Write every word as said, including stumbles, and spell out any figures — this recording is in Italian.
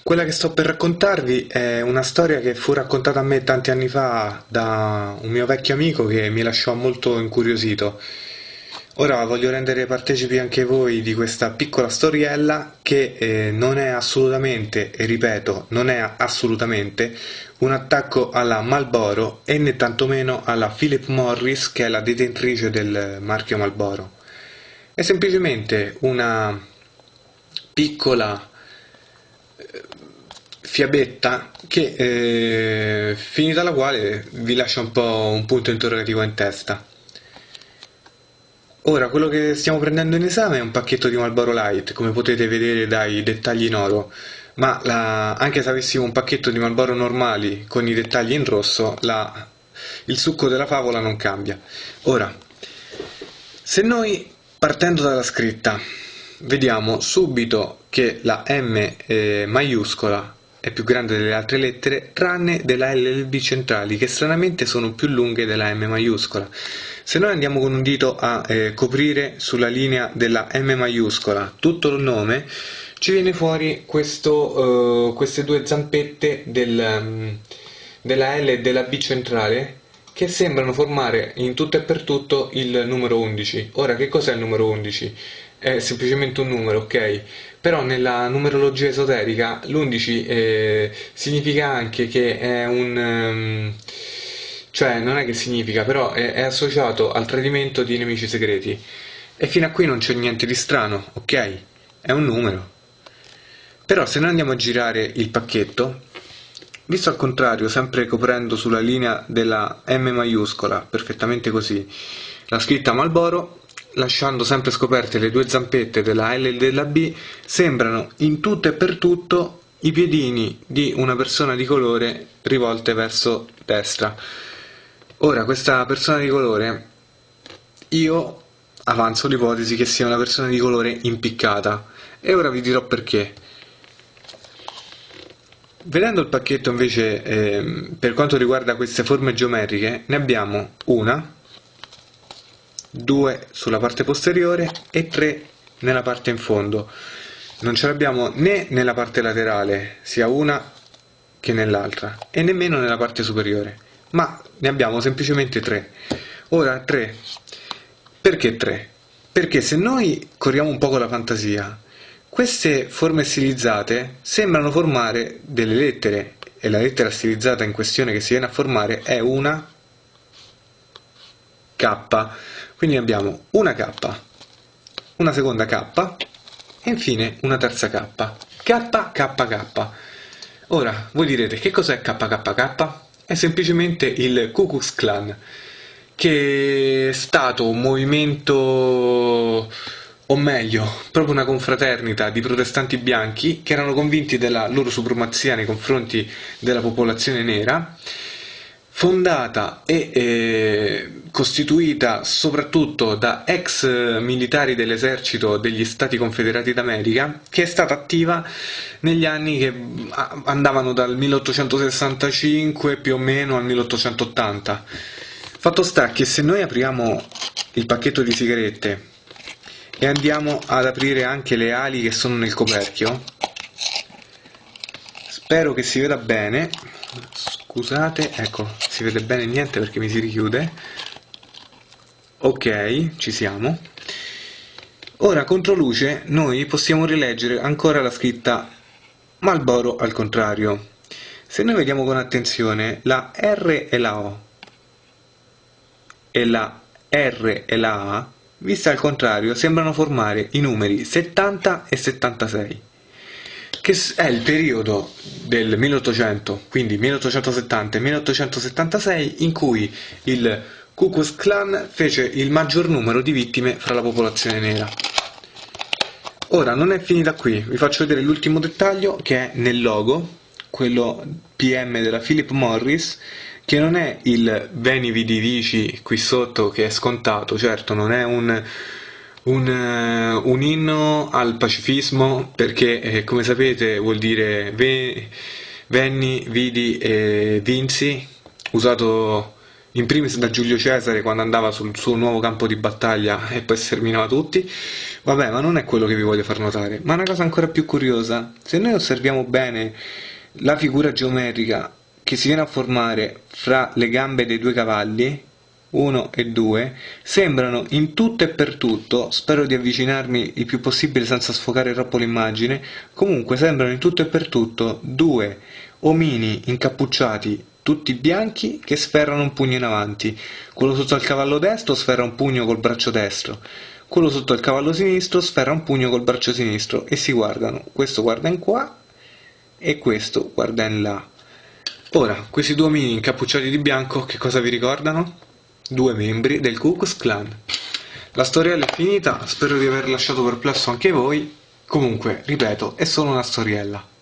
Quella che sto per raccontarvi è una storia che fu raccontata a me tanti anni fa da un mio vecchio amico che mi lasciò molto incuriosito. Ora voglio rendere partecipi anche voi di questa piccola storiella che eh, non è assolutamente, e ripeto, non è assolutamente un attacco alla Marlboro e né tantomeno alla Philip Morris, che è la detentrice del marchio Marlboro. È semplicemente una piccola fiabetta che, eh, finita la quale, vi lascia un po' un punto interrogativo in testa. Ora, quello che stiamo prendendo in esame è un pacchetto di Marlboro Light, come potete vedere dai dettagli in oro, ma la- anche se avessimo un pacchetto di Marlboro normali con i dettagli in rosso, la- il succo della favola non cambia. Ora, se noi, partendo dalla scritta, vediamo subito che la M eh, maiuscola è più grande delle altre lettere, tranne della L e le B centrali, che stranamente sono più lunghe della M maiuscola. Se noi andiamo con un dito a eh, coprire sulla linea della M maiuscola tutto il nome, ci viene fuori questo, eh, queste due zampette del, um, della L e della B centrale, che sembrano formare in tutto e per tutto il numero undici. Ora, che cos'è il numero undici? È semplicemente un numero, ok? Però nella numerologia esoterica l'undici eh, significa anche che è un... Um, cioè, non è che significa, però è, è associato al tradimento di nemici segreti. E fino a qui non c'è niente di strano, ok? È un numero. Però se noi andiamo a girare il pacchetto, visto al contrario, sempre coprendo sulla linea della M maiuscola, perfettamente così, la scritta Marlboro, lasciando sempre scoperte le due zampette della L e della B, sembrano in tutto e per tutto i piedini di una persona di colore rivolte verso destra. Ora, questa persona di colore, io avanzo l'ipotesi che sia una persona di colore impiccata, e ora vi dirò perché. Vedendo il pacchetto invece, eh, per quanto riguarda queste forme geometriche, ne abbiamo una, due sulla parte posteriore e tre nella parte in fondo. Non ce l'abbiamo né nella parte laterale, sia una che nell'altra, e nemmeno nella parte superiore, ma ne abbiamo semplicemente tre. Ora, tre. Perché tre? Perché se noi corriamo un poco la fantasia, queste forme stilizzate sembrano formare delle lettere, e la lettera stilizzata in questione che si viene a formare è una K. Quindi abbiamo una K, una seconda K e infine una terza K. K, K, K. Ora, voi direte, che cos'è K K K? È semplicemente il Ku Klux Klan, che è stato un movimento, o meglio, proprio una confraternita di protestanti bianchi che erano convinti della loro supremazia nei confronti della popolazione nera, fondata e eh, costituita soprattutto da ex militari dell'esercito degli Stati Confederati d'America, che è stata attiva negli anni che andavano dal milleottocentosessantacinque più o meno al milleottocentottanta. Fatto sta che se noi apriamo il pacchetto di sigarette e andiamo ad aprire anche le ali che sono nel coperchio, spero che si veda bene, scusate, ecco, si vede bene niente perché mi si richiude. Ok, ci siamo. Ora, contro luce, noi possiamo rileggere ancora la scritta Marlboro al contrario. Se noi vediamo con attenzione, la R e la O e la R e la A, viste al contrario, sembrano formare i numeri settanta e settantasei, che è il periodo del milleottocento, quindi milleottocentosettanta e milleottocentosettantasei, in cui il Ku Klux Klan fece il maggior numero di vittime fra la popolazione nera. Ora, non è finita qui, vi faccio vedere l'ultimo dettaglio che è nel logo, quello P M della Philip Morris, che non è il Veni Vidi Vici qui sotto, che è scontato, certo non è un, un, uh, un inno al pacifismo, perché eh, come sapete vuol dire ve, Venni, Vidi e Vinci, usato in primis da Giulio Cesare quando andava sul suo nuovo campo di battaglia e poi sterminava tutti. Vabbè, ma non è quello che vi voglio far notare, ma una cosa ancora più curiosa: se noi osserviamo bene la figura geometrica che si viene a formare fra le gambe dei due cavalli, uno e due, sembrano in tutto e per tutto, spero di avvicinarmi il più possibile senza sfocare troppo l'immagine, comunque sembrano in tutto e per tutto due omini incappucciati, tutti bianchi, che sferrano un pugno in avanti. Quello sotto al cavallo destro sferra un pugno col braccio destro, quello sotto al cavallo sinistro sferra un pugno col braccio sinistro e si guardano. Questo guarda in qua e questo guarda in là. Ora, questi due omini incappucciati di bianco che cosa vi ricordano? Due membri del Ku Klux Klan. La storiella è finita, spero di aver lasciato perplesso anche voi. Comunque, ripeto, è solo una storiella.